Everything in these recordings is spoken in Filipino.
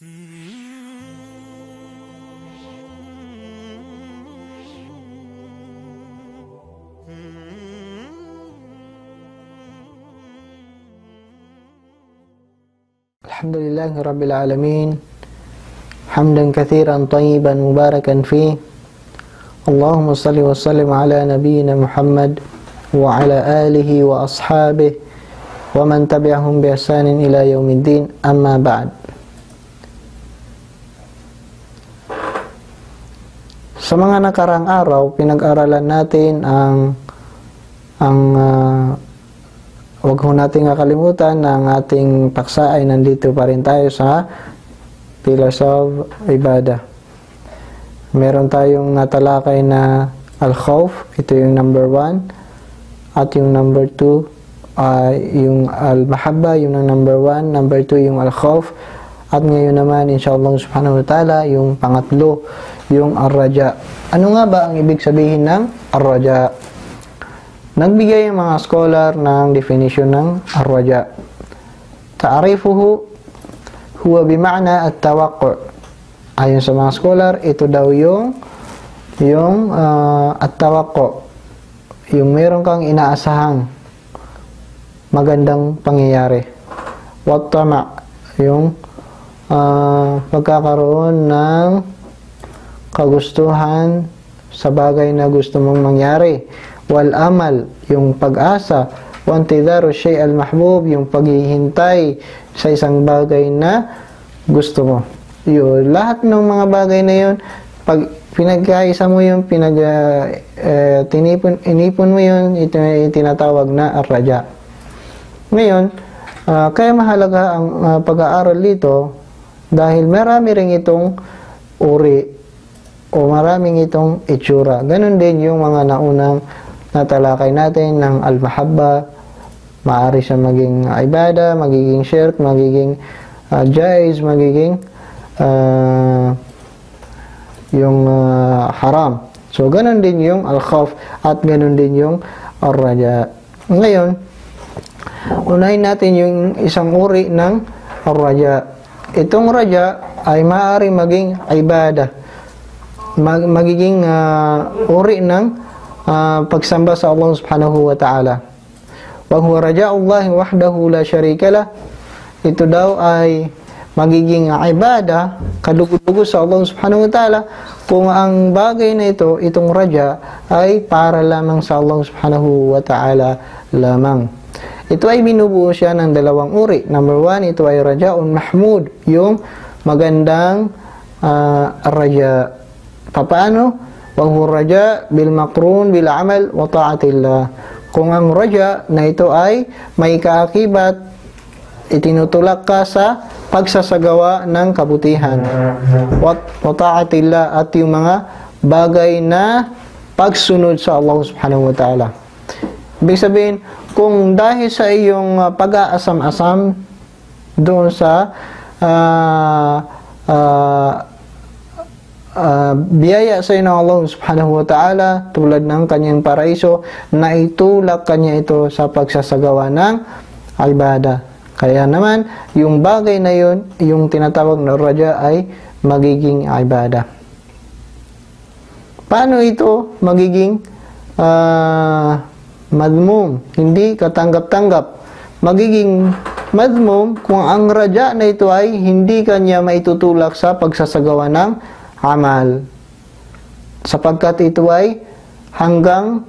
Alhamdulillahi Rabbil Alamin, hamdan kathiran tayyiban mubarakan fi. Allahumma salli wa sallim ala nabiyyina Muhammad wa ala alihi wa ashabihi wa man tabi'ahum bi ihsanin ila yaumiddin, amma ba'd. Sa mga nakarang araw, pinag-aralan natin huwag ho natin kakalimutan na ang ating paksa ay nandito pa rin tayo sa Pillars of Ibadah. Meron tayong natalakay na Al-Khawf, ito yung number 1. At yung number 2, yung Al-Mahabba, yung number 1. Number 2, yung Al-Khawf. At ngayon naman, insyaAllah subhanahu wa ta'ala, yung pangatlo, yung Ar-Raja. Ano nga ba ang ibig sabihin ng Ar-Raja? Nagbigay ang mga scholar ng definition ng Ar-Raja. Ta'arifuhu huwa bima'na at-tawaqqa'. Ayon sa mga scholar, ito daw yung at-tawaqqa'. Yung meron kang inaasahang magandang pangyayari. Wat-tama', yung pagkakaroon ng kagustuhan sa bagay na gusto mong mangyari. Wal amal, yung pag-asa. Wantidaru syai' al-mahbub, yung paghihintay sa isang bagay na gusto mo. Yun, lahat ng mga bagay na yun, pag pinagkaisa mo yun, inipon mo yun, ito yung tinatawag na Ar-Raja. Ngayon, kaya mahalaga ang pag-aaral dito dahil marami rin itong uri o maraming itong itsura. Ganon din yung mga naunang natalakay natin ng Al-Mahabba. Maaari siya maging ibada, magiging shirk, magiging jaiz, magiging yung haram. So, ganon din yung Al-Khawf at ganon din yung Ar-Raja. Ngayon, unahin natin yung isang uri ng Ar-Raja. Itong Raja ay maaari maging ibada, magiging uri ng pagsamba sa Allah subhanahu wa ta'ala. Wa huwa raja'ullahi wahdahu la syarika lah. Ito daw ay magiging ibada, kadugo-dugo sa Allah subhanahu wa ta'ala kung ang bagay na ito, itong raja, ay para lamang sa Allah subhanahu wa ta'ala lamang. Ito ay binubuo siya ng dalawang uri. Number 1, ito ay raja'un mahmud, yung magandang raja. Paano? Wa huwa raja bil maqrun bil amal wa ta'atillah. Kung ang raja na ito ay may kaakibat, itinutulak ka sa pagsasagawa ng kabutihan. Wa ta'atillah, at yung mga bagay na pagsunod sa Allah subhanahu wa ta'ala. Ibig sabihin, kung dahil sa iyong pag-aasam-asam doon sa biyaya sa ng Allah subhanahu wa ta'ala, tulad ng kanyang paraiso, na itulak kanya ito sa pagsasagawa ng ibada. Kaya naman, yung bagay na yun, yung tinatawag na raja, ay magiging ibada. Paano ito magiging madmum? Hindi katanggap-tanggap. Magiging madmum kung ang raja na ito ay hindi kanya maitutulak sa pagsasagawa ng amal, sapagkat ito ay hanggang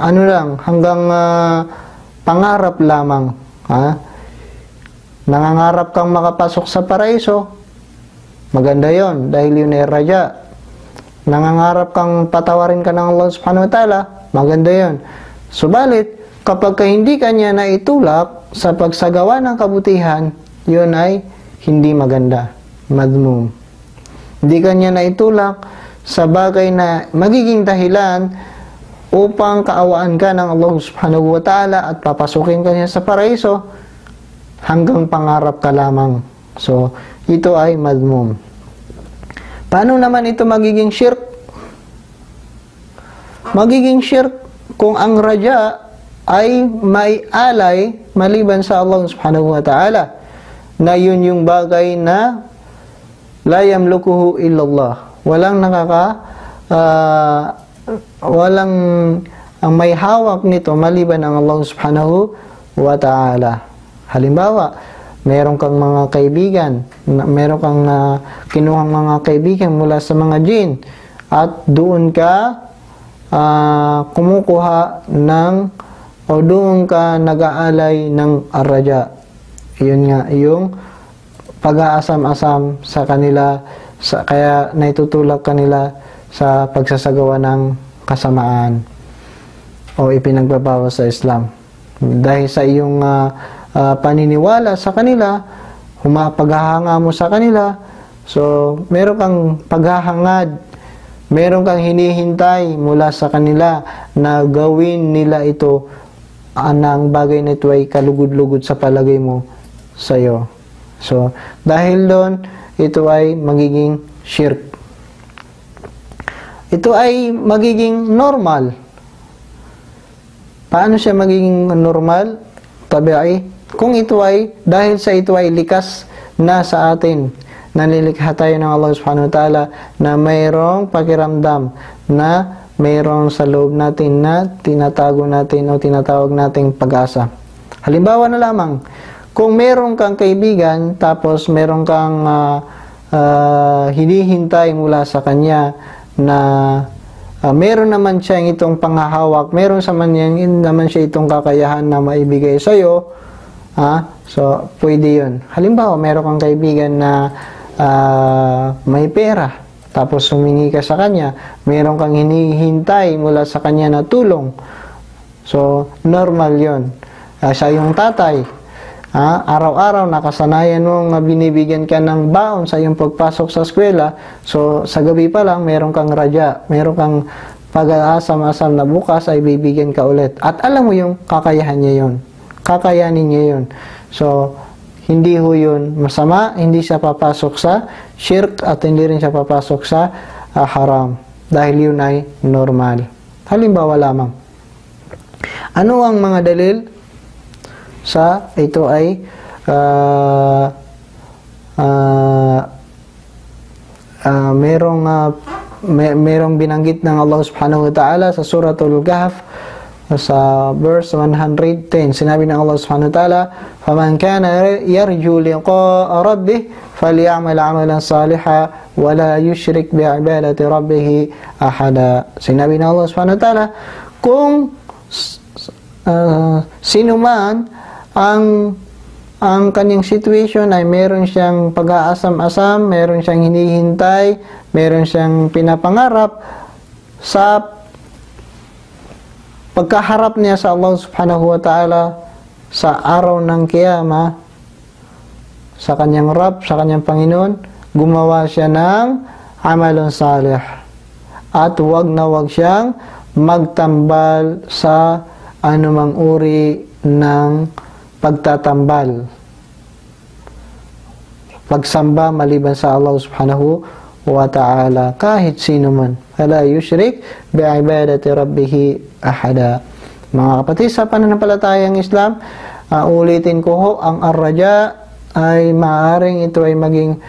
pangarap lamang. Nangangarap kang makapasok sa paraiso, maganda yon dahil yun ay raja. Nangangarap kang patawarin ka ng Allah subhanahu wa ta'ala, maganda yon. Subalit, kapag hindi kanya na itulak sa pagsagawa ng kabutihan, yun ay hindi maganda, madmum. Hindi kanya na itulak sa bagay na magiging dahilan upang kaawaan ka ng Allah subhanahu wa ta'ala at papasukin ka niya sa paraiso, hanggang pangarap ka lamang. So, ito ay madmum. Paano naman ito magiging shirk? Magiging shirk kung ang raja ay may alay maliban sa Allah subhanahu wa ta'ala, na yun yung bagay na la yamlukuhu illallah. Walang walang ang may hawak nito maliban ang Allah subhanahu wa ta'ala. Halimbawa, meron kang mga kaibigan, meron kang kinuhang mga kaibigan mula sa mga jin, at doon ka kumukuha ng, o doon ka nag-aalay ng ar-raja. Yun nga, yung pag-aasam-asam sa kanila, kaya naitutulak kanila sa pagsasagawa ng kasamaan o ipinagbabawas sa Islam. Dahil sa iyong paniniwala sa kanila, paghahanga mo sa kanila, so meron kang paghahangad, meron kang hinihintay mula sa kanila na gawin nila ito, na ang bagay na ito ay kalugod-lugod sa palagay mo sa iyo. So, dahil doon, ito ay magiging shirk. Ito ay magiging normal. Paano siya magiging normal? Tabi'i. Kung ito ay, dahil sa ito ay likas na sa atin, nalilikha tayo ng Allah subhanahu wa ta'ala na mayroong pakiramdam, na mayroong sa loob natin na tinatago natin o tinatawag nating pag-asa. Halimbawa na lamang, kung meron kang kaibigan, tapos meron kang hinihintay mula sa kanya na meron naman siya itong panghahawak, meron naman siya itong kakayahan na maibigay sa iyo, so pwede yun. Halimbawa, meron kang kaibigan na may pera, tapos humingi ka sa kanya, meron kang hinihintay mula sa kanya na tulong, so normal yun. Sa iyong tatay, araw-araw nakasanayan mong binibigyan ka ng baon sa iyong pagpasok sa eskwela, so sa gabi pa lang meron kang raja, meron kang pag-aasam-asam na bukas ay bibigyan ka ulit, at alam mo yung kakayahan niya yun, kakayanin niya yun. So hindi ho yun masama, hindi siya papasok sa shirk at hindi rin siya papasok sa haram, dahil yun ay normal. Halimbawa lamang, ano ang mga dalil sa ito ay merong binanggit ng Allah subhanahu wa ta'ala sa suratul Kahf sa verse 110. Sinabi ng Allah subhanahu wa ta'ala, "Faman kana yarju liqa'a rabbih falyamal 'amalan salihan wa la yushrik bi'ibadati rabbih ahada." Sinabi ng Allah subhanahu wa ta'ala, kung sino man ang kanyang situation ay meron siyang pag-aasam-asam, meron siyang hinihintay, meron siyang pinapangarap sa pagkaharap niya sa Allah subhanahu wa ta'ala sa araw ng Kiyama, sa kanyang Rabb, sa kanyang Panginoon, gumawa siya ng amalon salih, at wag na wag siyang magtambal sa anumang uri ng pagtatambal, pagsamba maliban sa Allah subhanahu wa ta'ala, kahit sino man. Wala yushrik bi'ibadati rabbih ahada. Mga kapatid, sa pananampalatayang Islam, ulitin ko ho, ang ar-raja ay maaaring ito ay maging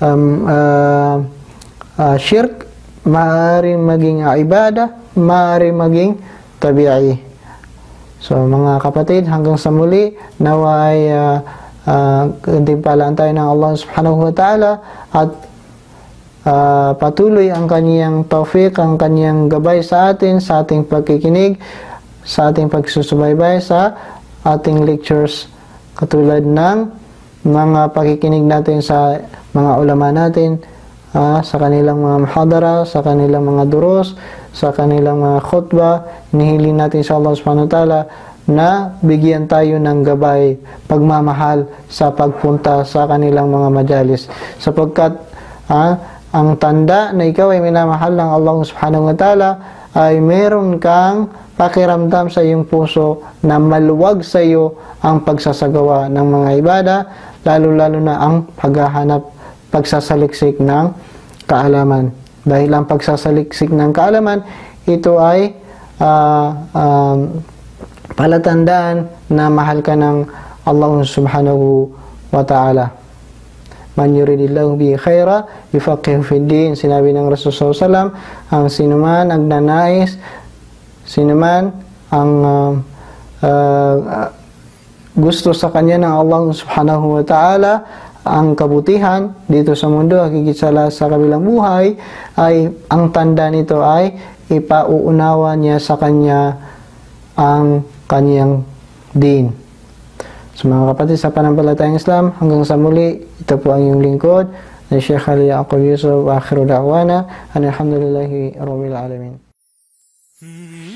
shirk, maaaring maging ibadah, maaaring maging tabi'i. So mga kapatid, hanggang sa muli, naway gantimpalaan tayo ng Allah subhanahu wa ta'ala, at patuloy ang kaniyang tawfiq, ang kaniyang gabay sa atin, sa ating pagkikinig, sa ating pagsusubaybay sa ating lectures, katulad ng mga pakikinig natin sa mga ulama natin, sa kanilang mga muhadara, sa kanilang mga durus, sa kanilang mga khutbah. Nihilin natin sa Allah subhanahu wa ta'ala na bigyan tayo ng gabay, pagmamahal sa pagpunta sa kanilang mga majalis, sapagkat ang tanda na ikaw ay minamahal ng Allah subhanahu wa ta'ala ay meron kang pakiramdam sa iyong puso na maluwag sa iyo ang pagsasagawa ng mga ibada, lalo-lalo na ang paghahanap, pagsasaliksik ng kaalaman. Dahil ang pagsasaliksik ng kaalaman, ito ay palatandaan na mahal ka ng Allah subhanahu wa ta'ala. man yuridillahu bihi khaira yufaqihu fid din. Sinabi ng Rasulullah SAW, ang sinuman ang nanais, sinuman ang gusto sa kanya ng Allah subhanahu wa ta'ala ang kabutihan dito sa mundo, higit sa kabilang buhay, ay ang tanda nito ay ipauunawa niya sa kanya ang kanyang din. So mga kapatid, sa panampalatayang Islam, hanggang sa muli, ito po ang iyong lingkod na Sheikh Ali Yaqub Yusuf, wa akhiru da'wana alhamdulillahi rabbil alamin.